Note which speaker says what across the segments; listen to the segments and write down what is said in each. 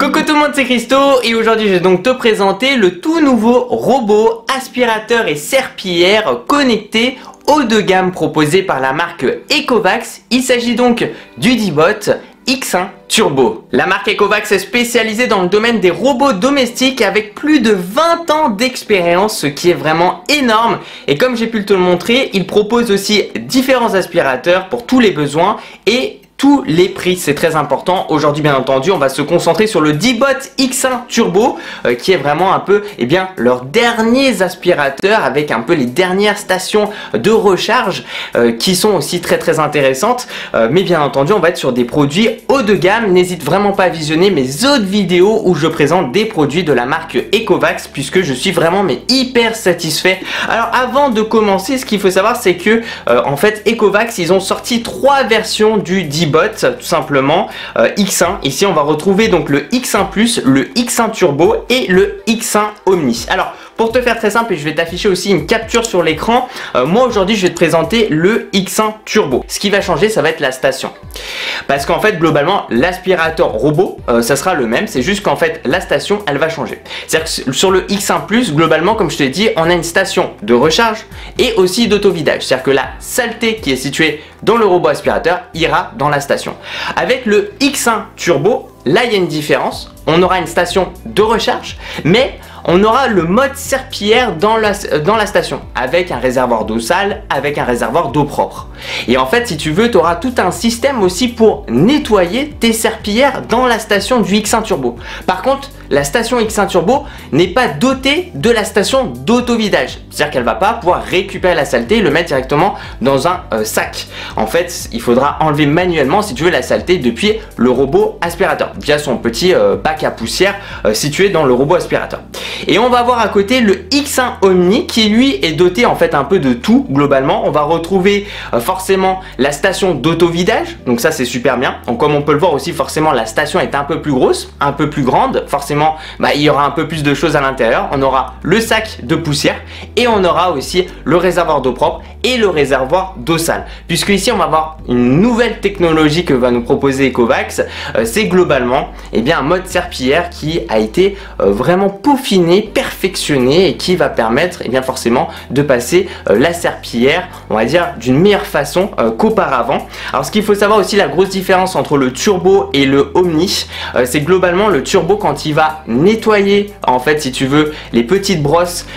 Speaker 1: Coucou tout le monde, c'est Christo et aujourd'hui je vais donc te présenter le tout nouveau robot aspirateur et serpillière connecté haut de gamme proposé par la marque Ecovacs. Il s'agit donc du Dibot X1 Turbo. La marque Ecovacs est spécialisée dans le domaine des robots domestiques avec plus de 20 ans d'expérience, ce qui est vraiment énorme. Et comme j'ai pu te le montrer, il propose aussi différents aspirateurs pour tous les besoins et tous les prix, c'est très important. Aujourd'hui, bien entendu, on va se concentrer sur le Dibot X1 Turbo, qui est vraiment un peu, leurs derniers aspirateurs avec un peu les dernières stations de recharge qui sont aussi très intéressantes. Mais bien entendu, on va être sur des produits haut de gamme. N'hésite vraiment pas à visionner mes autres vidéos où je présente des produits de la marque Ecovacs puisque je suis vraiment hyper satisfait. Alors, avant de commencer, ce qu'il faut savoir, c'est que en fait, Ecovacs, ils ont sorti 3 versions du Dibot. Tout simplement X1. Ici on va retrouver donc le X1 Plus, le X1 Turbo et le X1 Omni. Alors pour te faire très simple, et je vais t'afficher aussi une capture sur l'écran, moi aujourd'hui je vais te présenter le X1 Turbo. Ce qui va changer, ça va être la station, parce qu'en fait globalement l'aspirateur robot ça sera le même, c'est juste qu'en fait la station elle va changer. C'est-à-dire que sur le X1 Plus, globalement comme je te l'ai dit, on a une station de recharge et aussi d'autovidage. C'est-à-dire que la saleté qui est située dans le robot aspirateur ira dans la station. Avec le X1 Turbo, là il y a une différence. On aura une station de recharge, mais on aura le mode serpillière dans la station, avec un réservoir d'eau sale, avec un réservoir d'eau propre. Et en fait, si tu veux, tu auras tout un système aussi pour nettoyer tes serpillières dans la station du X1 Turbo. Par contre, la station X1 Turbo n'est pas dotée de la station d'autovidage. C'est-à-dire qu'elle ne va pas pouvoir récupérer la saleté et le mettre directement dans un sac. En fait, il faudra enlever manuellement, si tu veux, la saleté depuis le robot aspirateur, via son petit bac à poussière situé dans le robot aspirateur. Et on va voir à côté le X1 Omni qui lui est doté en fait un peu de tout globalement. On va retrouver forcément la station d'autovidage, donc ça c'est super bien. Donc comme on peut le voir aussi, forcément la station est un peu plus grosse, un peu plus grande. Forcément il y aura un peu plus de choses à l'intérieur. On aura le sac de poussière et on aura aussi le réservoir d'eau propre et le réservoir d'eau sale. Puisque ici on va avoir une nouvelle technologie que va nous proposer Ecovacs. C'est globalement un mode serpillière qui a été vraiment peaufiné, perfectionné et qui va permettre forcément de passer la serpillière, on va dire, d'une meilleure façon qu'auparavant. Alors ce qu'il faut savoir aussi, la grosse différence entre le Turbo et le Omni, c'est globalement le Turbo, quand il va nettoyer en fait, si tu veux, les petites brosses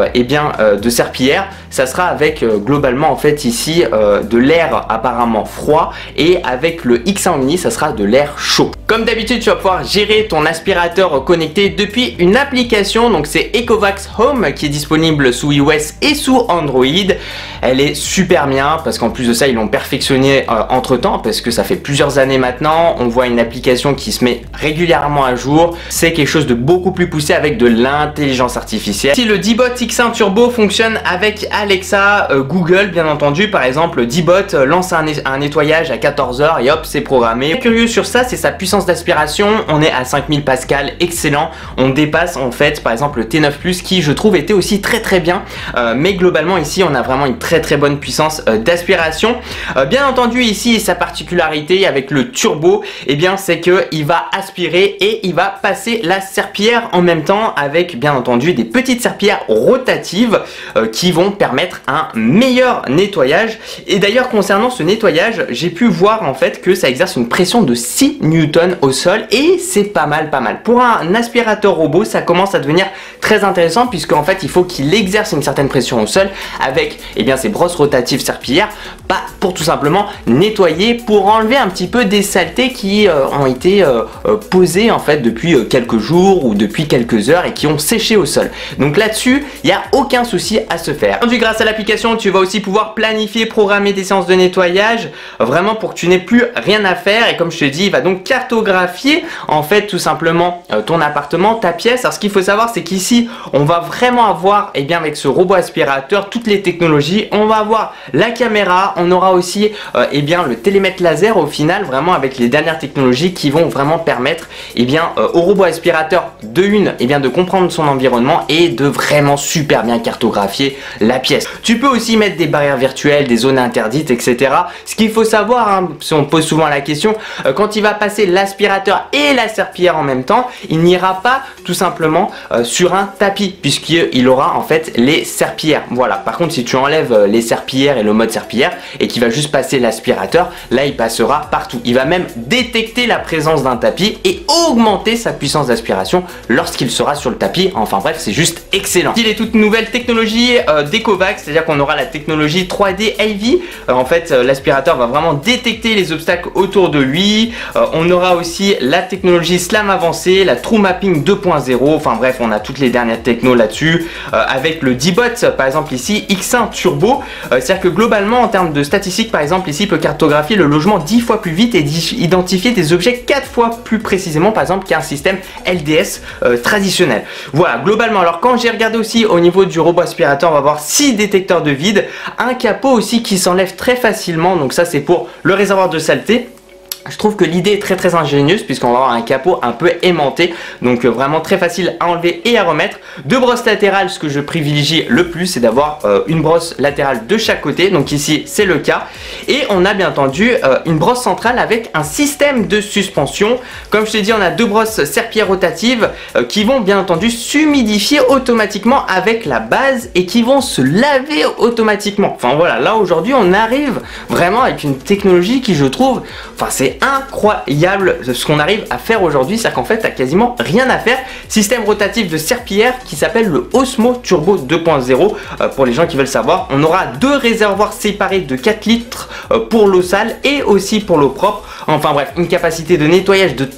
Speaker 1: de serpillière, ça sera avec globalement en fait ici de l'air apparemment froid, et avec le X1 Omni ça sera de l'air chaud. Comme d'habitude, tu vas pouvoir gérer ton aspirateur connecté depuis une application, donc c'est Ecovacs Home qui est disponible sous iOS et sous Android. Elle est super bien parce qu'en plus de ça ils l'ont perfectionné entre temps, parce que ça fait plusieurs années maintenant. On voit une application qui se met régulièrement à jour. C'est quelque chose de beaucoup plus poussé avec de l'intelligence artificielle. Si le Dibot X1 Turbo fonctionne avec Alexa, Google bien entendu, par exemple Dibot lance un nettoyage à 14 h et hop c'est programmé. Curieux sur ça, c'est sa puissance d'aspiration. On est à 5000 pascal, excellent. On dépasse en fait par exemple le T9 Plus qui je trouve était aussi très bien, mais globalement ici on a vraiment une très bonne puissance d'aspiration. Bien entendu ici sa particularité avec le turbo, c'est que il va aspirer et il va passer la serpillière en même temps, avec bien entendu des petites serpillières rotatives qui vont permettre un meilleur nettoyage. Et d'ailleurs concernant ce nettoyage, j'ai pu voir en fait que ça exerce une pression de 6 Newton au sol, et c'est pas mal. Pour un aspirateur robot, ça commence à devenir très intéressant, puisque en fait il faut qu'il exerce une certaine pression au sol avec ces brosses rotatives serpillières, pour tout simplement nettoyer, pour enlever un petit peu des saletés qui ont été posées en fait depuis quelques jours ou depuis quelques heures et qui ont séché au sol. Donc là-dessus, il n'y a aucun souci à se faire. Grâce à l'application, tu vas aussi pouvoir planifier, programmer des séances de nettoyage, vraiment pour que tu n'aies plus rien à faire. Et comme je te dis, il va donc cartographier en fait tout simplement ton appartement, ta pièce. Alors ce qu'il faut savoir, c'est qu'ici on va vraiment avoir avec ce robot aspirateur toutes les technologies. On va avoir la caméra, on aura aussi le télémètre laser au final, vraiment avec les dernières technologies qui vont vraiment permettre au robot aspirateur de comprendre son environnement et de vraiment super bien cartographier la pièce. Tu peux aussi mettre mettre des barrières virtuelles, des zones interdites, etc. Ce qu'il faut savoir, hein, si on pose souvent la question, quand il va passer l'aspirateur et la serpillière en même temps, il n'ira pas tout simplement sur un tapis, puisqu'il aura en fait les serpillières. Voilà. Par contre, si tu enlèves les serpillières et le mode serpillière et qu'il va juste passer l'aspirateur, là il passera partout. Il va même détecter la présence d'un tapis et augmenter sa puissance d'aspiration lorsqu'il sera sur le tapis. Enfin bref, c'est juste excellent. Il est toute nouvelle technologie d'Ecovacs, c'est-à-dire qu'on aura la technologie 3D AV. En fait, l'aspirateur va vraiment détecter les obstacles autour de lui. On aura aussi la technologie SLAM avancée, la True Mapping 2.0. Enfin bref, on a toutes les dernières technos là-dessus. Avec le D-Bot, par exemple ici, X1 Turbo. C'est-à-dire que globalement, en termes de statistiques, par exemple ici, il peut cartographier le logement 10 fois plus vite et identifier des objets 4 fois plus précisément, par exemple, qu'un système LDS traditionnel. Voilà, globalement. Alors quand j'ai regardé aussi au niveau du robot aspirateur, on va voir 6 détecteurs de vide, un capot aussi qui s'enlève très facilement, donc ça c'est pour le réservoir de saleté. Je trouve que l'idée est très ingénieuse puisqu'on va avoir un capot un peu aimanté, donc vraiment très facile à enlever et à remettre. 2 brosses latérales, ce que je privilégie le plus, c'est d'avoir une brosse latérale de chaque côté, donc ici c'est le cas. Et on a bien entendu une brosse centrale avec un système de suspension. Comme je t'ai dit, on a 2 brosses serpillères rotatives qui vont bien entendu s'humidifier automatiquement avec la base et qui vont se laver automatiquement. Enfin voilà, là aujourd'hui on arrive vraiment avec une technologie qui, je trouve, enfin c'est incroyable ce qu'on arrive à faire aujourd'hui, c'est qu'en fait t'as quasiment rien à faire. Système rotatif de serpillière qui s'appelle le Osmo Turbo 2.0 pour les gens qui veulent savoir. On aura 2 réservoirs séparés de 4 litres pour l'eau sale et aussi pour l'eau propre. Enfin bref, une capacité de nettoyage de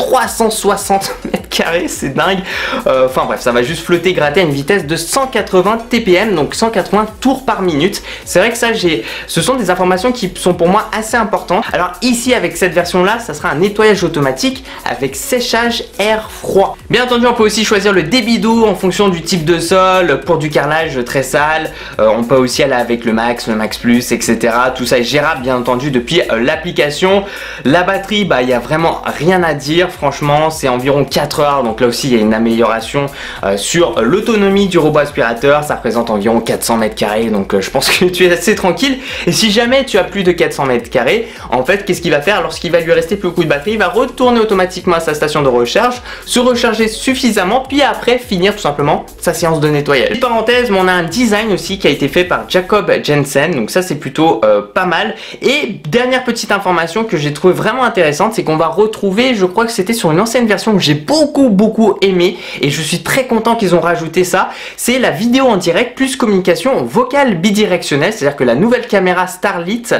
Speaker 1: 360 mètres carrés, c'est dingue. Enfin bref, ça va juste flotter, gratter à une vitesse de 180 TPM, donc 180 tours par minute. C'est vrai que ça, ce sont des informations qui sont pour moi assez importantes. Alors ici, avec cette version là, ça sera un nettoyage automatique avec séchage air froid. Bien entendu, on peut aussi choisir le débit d'eau en fonction du type de sol. Pour du carrelage très sale, on peut aussi aller avec le Max Plus, etc. Tout ça est gérable bien entendu depuis l'application. La batterie, il n'y a vraiment rien à dire, franchement, c'est environ 4 heures, donc là aussi il y a une amélioration sur l'autonomie du robot aspirateur. Ça représente environ 400 mètres carrés, donc je pense que tu es assez tranquille. Et si jamais tu as plus de 400 mètres carrés, en fait, qu'est-ce qu'il va faire lorsqu'il va lui rester plus beaucoup de batterie? Il va retourner automatiquement à sa station de recharge, se recharger suffisamment, puis après finir tout simplement sa séance de nettoyage. Petite parenthèse, mais on a un design aussi qui a été fait par Jacob Jensen, donc ça c'est plutôt pas mal. Et dernière petite information que j'ai trouvé vraiment intéressante, c'est qu'on va retrouver, je crois que c'était sur une ancienne version que j'ai beaucoup aimé, et je suis très content qu'ils ont rajouté ça, c'est la vidéo en direct plus communication vocale bidirectionnelle. C'est-à-dire que la nouvelle caméra Starlight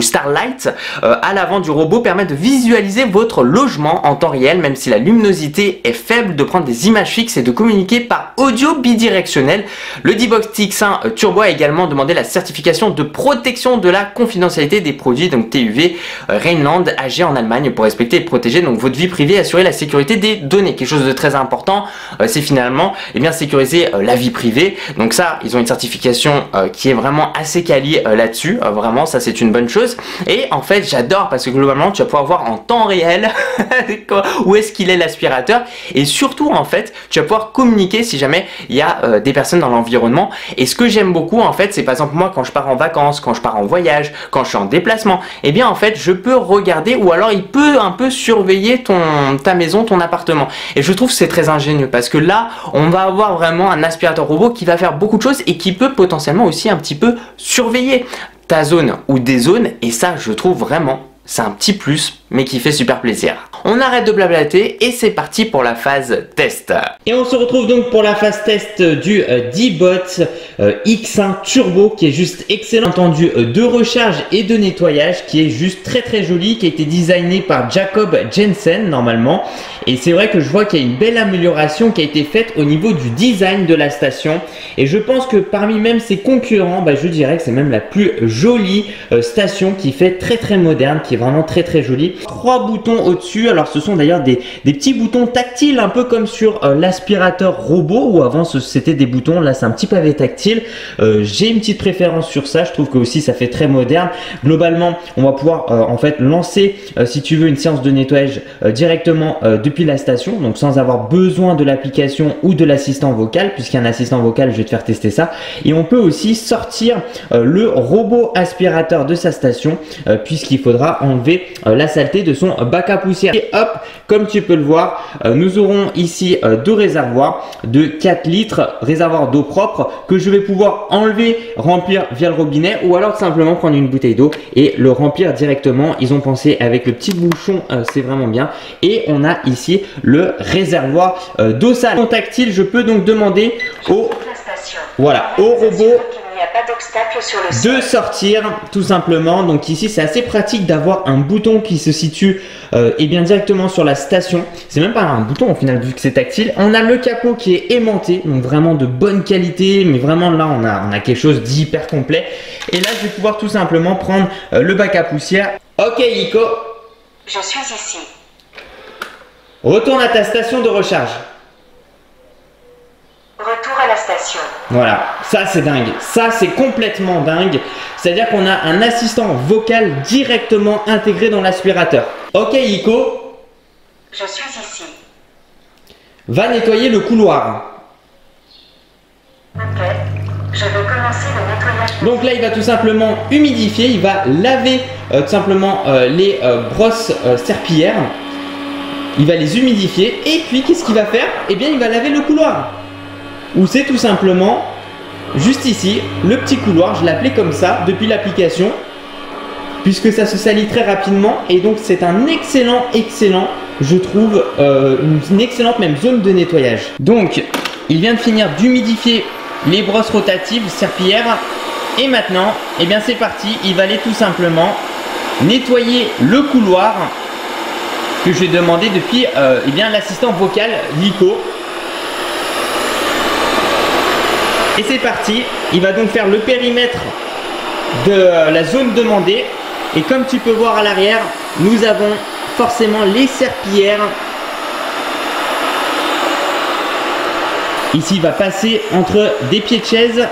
Speaker 1: à l'avant du robot permet de visualiser votre logement en temps réel, même si la luminosité est faible, de prendre des images fixes et de communiquer par audio bidirectionnel. Le D-Bot X1 Turbo a également demandé la certification de protection de la confidentialité des produits, donc TÜV Rheinland AG en Allemagne, pour respecter et protéger donc votre vie privée et assurer la sécurité des données. Quelque chose de très important, c'est finalement sécuriser la vie privée. Donc ça, ils ont une certification qui est vraiment assez quali là-dessus. Vraiment, ça c'est une bonne chose. Et en fait, j'adore parce que globalement, tu vas pouvoir voir en temps réel où est-ce qu'il est l'aspirateur, et surtout en fait, tu vas pouvoir communiquer si jamais il y a des personnes dans l'environnement. Et ce que j'aime beaucoup en fait, c'est par exemple moi quand je pars en vacances, quand je pars en voyage, quand je suis en déplacement, et bien en fait, je peux regarder, ou alors il peut un peu surveiller ta maison, ton appartement. Et je trouve que c'est très ingénieux parce que là, on va avoir vraiment un aspirateur robot qui va faire beaucoup de choses et qui peut potentiellement aussi un petit peu surveiller ta zone ou des zones, et ça je trouve vraiment, c'est un petit plus mais qui fait super plaisir. On arrête de blablater et c'est parti pour la phase test. Et on se retrouve donc pour la phase test du D-Bot X1 Turbo qui est juste excellent. Entendu de recharge et de nettoyage qui est juste très joli, qui a été designé par Jacob Jensen normalement. Et c'est vrai que je vois qu'il y a une belle amélioration qui a été faite au niveau du design de la station. Et je pense que parmi même ses concurrents, je dirais que c'est même la plus jolie station qui fait très moderne,
Speaker 2: qui est vraiment très très joli. 3 boutons au-dessus, alors ce sont d'ailleurs des petits boutons tactiles, un peu comme sur l'aspirateur robot, où avant c'était des boutons, là c'est un petit pavé tactile. J'ai une petite préférence sur ça, je trouve que aussi ça fait très moderne. Globalement, on va pouvoir en fait lancer, si tu veux, une séance de nettoyage directement depuis la station, donc sans avoir besoin de l'application ou de l'assistant vocal, puisqu'il y a un assistant vocal, je vais te faire tester ça. Et on peut aussi sortir le robot aspirateur de sa station, puisqu'il faudra enlever la saleté de son bac à poussière. Et hop, comme tu peux le voir, nous aurons ici deux réservoirs de 4 litres, réservoir d'eau propre que je vais pouvoir enlever, remplir via le robinet, ou alors simplement prendre une bouteille d'eau et le remplir directement. Ils ont pensé avec le petit bouchon, c'est vraiment bien. Et on a ici le réservoir d'eau sale. En tactile, je peux donc demander au robot de sortir tout simplement. Donc ici c'est assez pratique d'avoir un bouton qui se situe et bien directement sur la station. C'est même pas un bouton au final vu que c'est tactile. On a le capot qui est aimanté, donc vraiment de bonne qualité, mais vraiment là on a quelque chose d'hyper complet. Et là je vais pouvoir tout simplement prendre le bac à poussière. Ok Ico,
Speaker 3: je suis ici.
Speaker 2: Retourne à ta station de recharge.
Speaker 3: Retour à la station.
Speaker 2: Voilà, ça c'est dingue, ça c'est complètement dingue. C'est-à-dire qu'on a un assistant vocal directement intégré dans l'aspirateur. Ok Ico,
Speaker 3: je suis ici.
Speaker 2: va nettoyer le couloir.
Speaker 3: Ok, je vais commencer le nettoyage.
Speaker 2: Donc là il va tout simplement humidifier, il va laver tout simplement les brosses serpillères. Il va les humidifier et puis qu'est-ce qu'il va faire? Eh bien il va laver le couloir. Ou c'est tout simplement juste ici, le petit couloir, je l'appelais comme ça depuis l'application, puisque ça se salit très rapidement et donc c'est un excellent, je trouve, une excellente même zone de nettoyage. Donc, il vient de finir d'humidifier les brosses rotatives serpillères et maintenant, eh bien c'est parti, il va aller tout simplement nettoyer le couloir que j'ai demandé depuis eh bien l'assistant vocal Lico. Et c'est parti, il va donc faire le périmètre de la zone demandée. Et comme tu peux voir à l'arrière, nous avons forcément les serpillères. Ici, il va passer entre des pieds de chaise.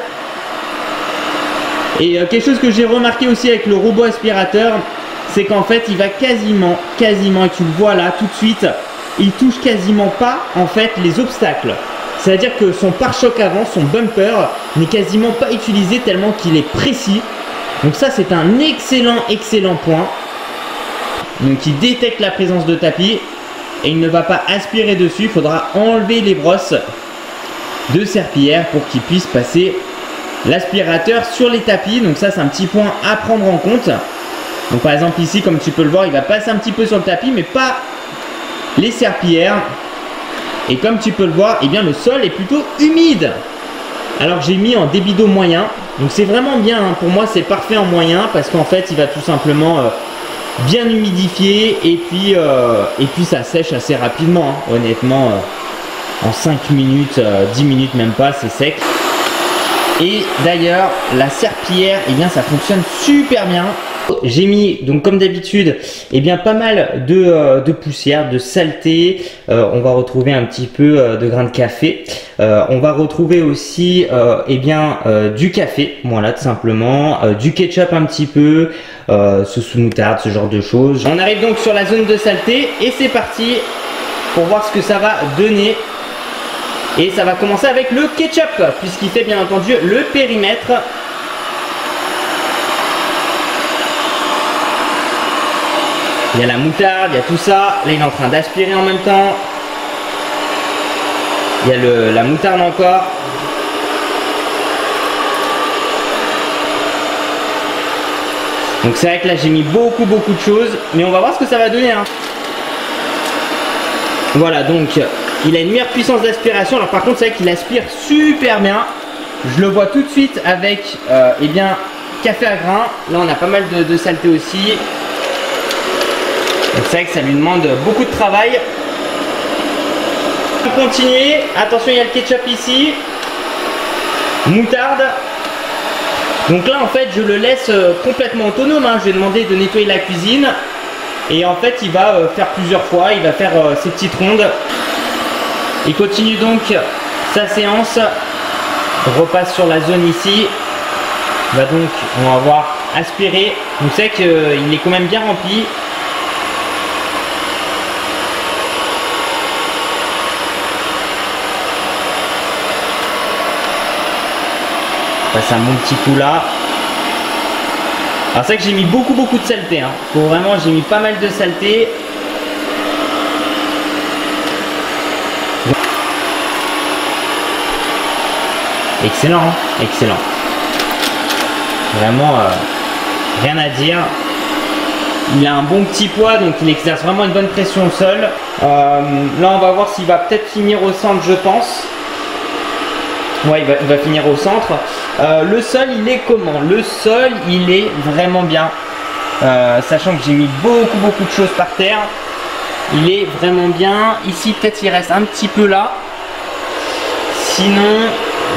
Speaker 2: Et quelque chose que j'ai remarqué aussi avec le robot aspirateur, c'est qu'en fait, il va quasiment, et tu le vois là tout de suite, il touche quasiment pas en fait les obstacles. C'est-à-dire que son pare-choc avant, son bumper, n'est quasiment pas utilisé tellement qu'il est précis. Donc ça, c'est un excellent point. Donc il détecte la présence de tapis et il ne va pas aspirer dessus. Il faudra enlever les brosses de serpillière pour qu'il puisse passer l'aspirateur sur les tapis. Donc ça, c'est un petit point à prendre en compte. Donc par exemple ici, comme tu peux le voir, il va passer un petit peu sur le tapis, mais pas les serpillières. Et comme tu peux le voir, eh bien le sol est plutôt humide. Alors j'ai mis en débit d'eau moyen. Donc c'est vraiment bien, hein. Pour moi c'est parfait en moyen parce qu'en fait il va tout simplement bien humidifier et puis ça sèche assez rapidement, hein. Honnêtement en 5 minutes, 10 minutes même pas, c'est sec. Et d'ailleurs la serpillière, eh bien ça fonctionne super bien. J'ai mis donc comme d'habitude eh bien pas mal de poussière, de saleté. On va retrouver un petit peu de grains de café. On va retrouver aussi eh bien du café, voilà tout simplement, du ketchup un petit peu, sauce moutarde, ce genre de choses. On arrive donc sur la zone de saleté et c'est parti pour voir ce que ça va donner. Et ça va commencer avec le ketchup puisqu'il fait bien entendu le périmètre. Il y a la moutarde, il y a tout ça. Là, il est en train d'aspirer en même temps. Il y a la moutarde encore. Donc c'est vrai que là, j'ai mis beaucoup de choses. Mais on va voir ce que ça va donner, hein. Voilà, donc il a une meilleure puissance d'aspiration. Alors par contre, c'est vrai qu'il aspire super bien. Je le vois tout de suite avec eh bien, café à grains. Là, on a pas mal de saleté aussi. C'est vrai que ça lui demande beaucoup de travail. On va continuer. Attention, il y a le ketchup ici. Moutarde. Donc là, en fait, je le laisse complètement autonome, hein. Je vais demander de nettoyer la cuisine. Et en fait il va faire plusieurs fois, il va faire ses petites rondes. Il continue donc sa séance, repasse sur la zone ici. On va voir aspirer. Donc c'est vrai qu'il est quand même bien rempli. On passe un bon petit coup là. Alors c'est vrai que j'ai mis beaucoup de saleté. Faut vraiment, j'ai mis pas mal de saleté. Excellent, excellent. Vraiment, rien à dire. Il a un bon petit poids, donc il exerce vraiment une bonne pression au sol. Là, on va voir s'il va peut-être finir au centre, je pense. Ouais, il va finir au centre. Le sol, il est comment? Le sol, il est vraiment bien. Sachant que j'ai mis beaucoup de choses par terre. Il est vraiment bien. Ici, peut-être il reste un petit peu là. Sinon,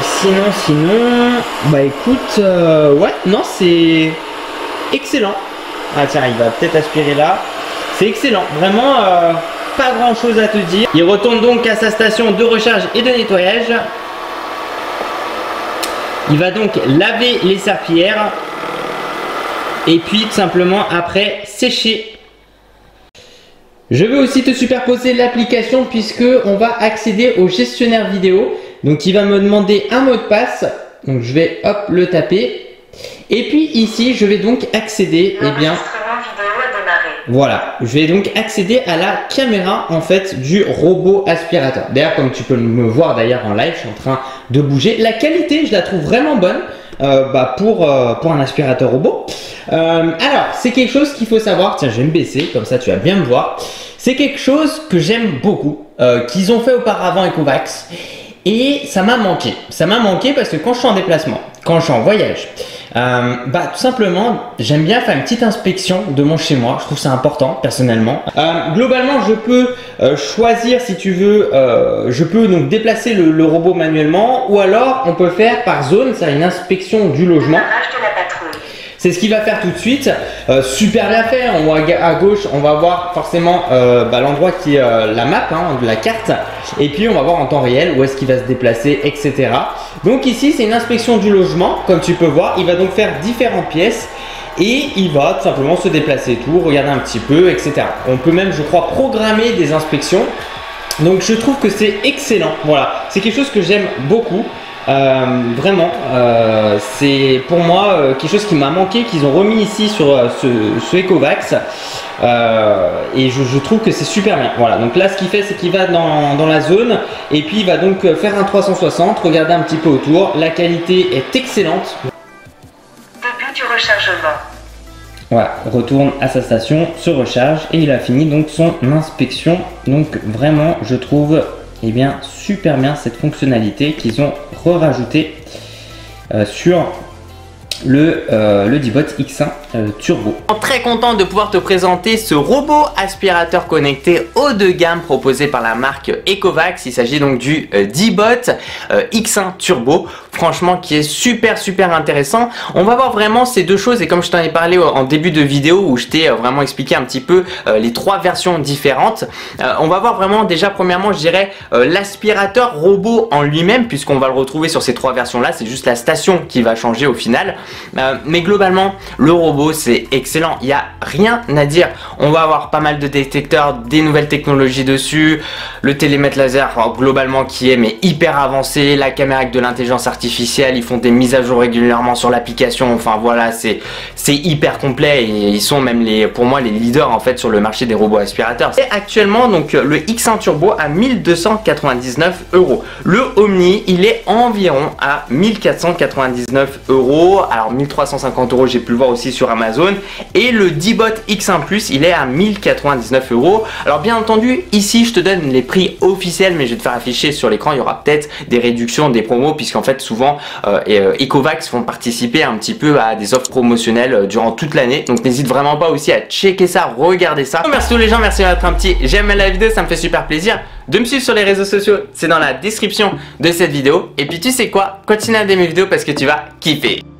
Speaker 2: bah écoute, ouais, non, c'est excellent. Ah tiens, il va peut-être aspirer là. C'est excellent, vraiment, pas grand chose à te dire. Il retourne donc à sa station de recharge et de nettoyage. Il va donc laver les serpillères et puis tout simplement après sécher. Je vais aussi te superposer l'application puisque on va accéder au gestionnaire vidéo. Donc il va me demander un mot de passe. Donc je vais hop le taper. Et puis ici je vais donc accéder, eh bien, voilà, je vais donc accéder à la caméra en fait du robot aspirateur. D'ailleurs, comme tu peux me voir d'ailleurs en live, je suis en train de bouger. La qualité, je la trouve vraiment bonne pour un aspirateur robot. Alors, c'est quelque chose qu'il faut savoir. Tiens, je vais me baisser, comme ça tu vas bien me voir. C'est quelque chose que j'aime beaucoup, qu'ils ont fait auparavant Ecovacs. Et ça m'a manqué. Ça m'a manqué parce que quand je suis en déplacement, quand je suis en voyage, tout simplement, j'aime bien faire une petite inspection de mon chez moi. Je trouve ça important, personnellement. Globalement, je peux choisir, si tu veux, je peux donc déplacer le robot manuellement ou alors on peut faire par zone, c'est une inspection du logement. C'est ce qu'il va faire tout de suite. Super bien fait. On voit à gauche, on va voir forcément l'endroit qui est la map de la carte. Et puis on va voir en temps réel où est-ce qu'il va se déplacer, etc. Donc ici, c'est une inspection du logement. Comme tu peux voir, il va donc faire différentes pièces. Et il va tout simplement se déplacer tout, regarder un petit peu, etc. On peut même, je crois, programmer des inspections. Donc je trouve que c'est excellent. Voilà, c'est quelque chose que j'aime beaucoup. Vraiment, c'est pour moi quelque chose qui m'a manqué, qu'ils ont remis ici sur ce Ecovacs. Et je trouve que c'est super bien. Voilà, donc là ce qu'il fait, c'est qu'il va dans la zone et puis il va donc faire un 360, regarder un petit peu autour. La qualité est excellente.
Speaker 3: Début du rechargement.
Speaker 2: Voilà, retourne à sa station, se recharge et il a fini donc son inspection. Donc vraiment, je trouve bien super bien cette fonctionnalité qu'ils ont rajouté sur le D-Bot X1 Turbo.
Speaker 1: Très content de pouvoir te présenter ce robot aspirateur connecté haut de gamme proposé par la marque Ecovacs. Il s'agit donc du D-Bot X1 Turbo, franchement qui est super intéressant. On va voir vraiment ces deux choses et comme je t'en ai parlé en début de vidéo où je t'ai vraiment expliqué un petit peu les trois versions différentes, on va voir vraiment déjà premièrement je dirais l'aspirateur robot en lui-même puisqu'on va le retrouver sur ces trois versions là, c'est juste la station qui va changer au final. Mais globalement le robot c'est excellent, il n'y a rien à dire. On va avoir pas mal de détecteurs, des nouvelles technologies dessus, le télémètre laser globalement qui est mais hyper avancé, la caméra avec de l'intelligence artificielle, ils font des mises à jour régulièrement sur l'application, enfin voilà c'est hyper complet et ils sont même pour moi les leaders en fait sur le marché des robots aspirateurs. Et actuellement donc le X1 Turbo à 1299 €. Le Omni il est environ à 1499 €. Alors 1350 € j'ai pu le voir aussi sur Amazon et le D-Bot X1 Plus il est à 1099 €. Alors bien entendu ici je te donne les prix officiels mais je vais te faire afficher sur l'écran, il y aura peut-être des réductions, des promos puisqu'en fait souvent Ecovacs font participer un petit peu à des offres promotionnelles durant toute l'année, donc n'hésite vraiment pas aussi à checker ça, regarder ça. Merci tous les gens, merci de mettre un petit j'aime la vidéo, ça me fait super plaisir. De me suivre sur les réseaux sociaux, c'est dans la description de cette vidéo et puis tu sais quoi, continue à aimer mes vidéos parce que tu vas kiffer.